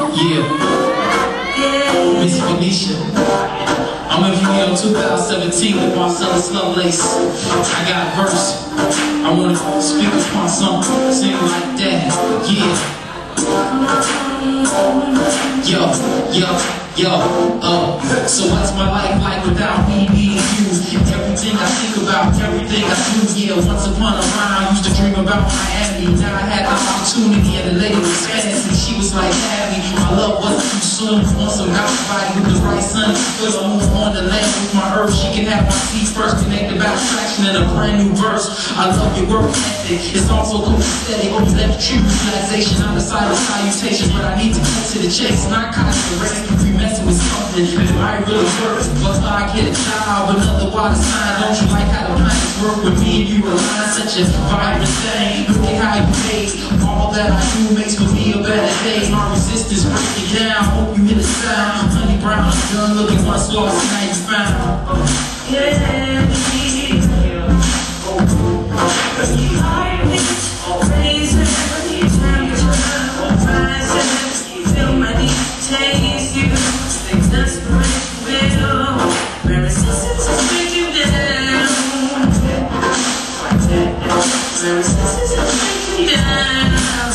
Yeah, Miss Felicia. I'm in Video 2017 with Marcellus Lovelace. I got a verse. I want to speak upon something, sing like that. Yeah. Yo. So what's my life like without me being you? Everything I think about, everything I do. Yeah, once upon a time I used to dream about Miami. Now I had the opportunity and the lady was fancy. She was like, Abby, my love wasn't too soon. Want some house body with the right son. Feel I move on the land with my earth. She can have my feet first, connect the backtraction in a brand new verse. I love your work ethic. It's also copacetic. You left true realization. I'm the silent salutation, but I need to cut to the chase. Narcotics the rest. We messing with something that might really work. But I get a job, another water sign. Don't you like how the planets work with me and you align? Such a vibrant thing. Look at how you made all that I do makes for me a better day. My resistance breaking down. Hope you hear the sound. Honey brown, done looking once lost, now you found. Yeah.